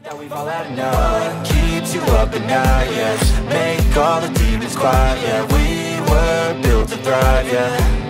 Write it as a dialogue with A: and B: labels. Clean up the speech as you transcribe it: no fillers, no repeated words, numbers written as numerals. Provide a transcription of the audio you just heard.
A: Now we've all had enough. What keeps you up at night, yes. Make all the demons quiet, yeah. We were built to thrive, yeah.